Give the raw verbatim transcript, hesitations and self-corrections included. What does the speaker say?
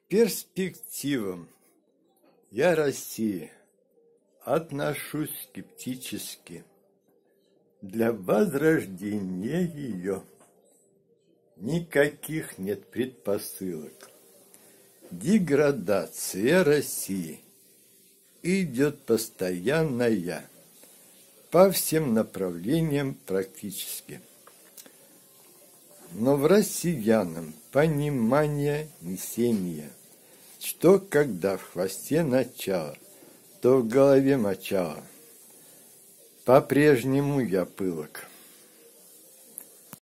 перспективам я России отношусь скептически. Для возрождения ее никаких нет предпосылок. Деградация России идет постоянная, по всем направлениям практически. Но в россиянам понимание несения, что когда в хвосте начало, то в голове мочало. По-прежнему я пылок.